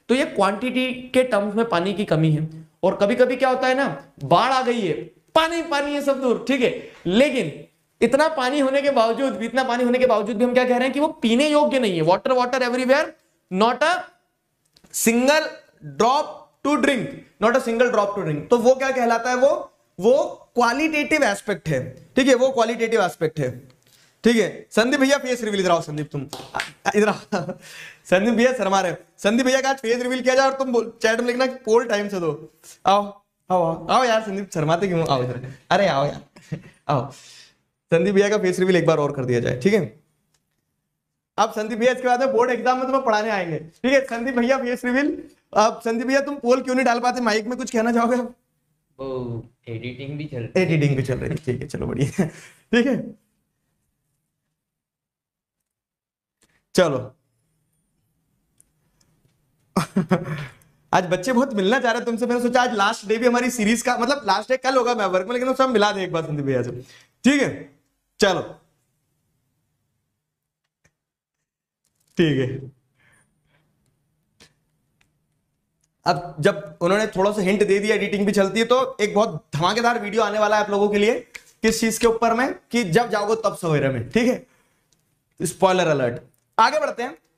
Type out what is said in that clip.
तो ये क्वांटिटी के टर्म्स में पानी की कमी है। और कभी कभी क्या होता है ना, बाढ़ आ गई है, पानी पानी है सब दूर, ठीक है, लेकिन इतना पानी होने के बावजूद भी, हम क्या कह रहे हैं कि वो पीने योग्य नहीं है। Water water everywhere, not a single drop to drink, not a single drop to drink. तो वो क्या कहलाता है, वो क्वालिटेटिव एस्पेक्ट है, ठीक है, वो क्वालिटेटिव एस्पेक्ट है, ठीक है। संदीप भैया फेस रिवील इधर आओ, संदीप तुम इधर आओ, संदीप भैया शर्मा रहे, संदीप भैया का आज फेस रिवील किया जाए और तुम चैट में लिखना पोल टाइम से दो। आओ आओ आओ आओ यार, संदीप शर्माते क्यों, आओ इधर, अरे आओ यार आओ, संदीप भैया का फेस रिवील एक बार और कर दिया जाए, ठीक है। अब संदीप भैया इसके बाद में बोर्ड एग्जाम में तुम्हें पढ़ाने आएंगे, ठीक है। संदीप भैया फेस रिवील। अब संदीप भैया तुम पोल क्यों नहीं डाल पाते, माइक में कुछ कहना चाहोगे? वो एडिटिंग भी चल रही है, ठीक है, चलो बढ़िया, ठीक है, चलो। आज बच्चे बहुत मिलना चाह रहे हैं तुमसे, मैंने सोचा आज लास्ट डे भी हमारी सीरीज का, मतलब लास्ट डे कल होगा मैं वर्क में, लेकिन वो सब मिला दे एक बार संदीप भैया से, ठीक है, चलो ठीक है। अब जब उन्होंने थोड़ा सा हिंट दे दिया एडिटिंग भी चलती है, तो एक बहुत धमाकेदार वीडियो आने वाला है आप लोगों के लिए, किस चीज के ऊपर में, कि जब जाओगे तब सवेरे में, ठीक है, स्पॉइलर अलर्ट। आगे बढ़ते हैं।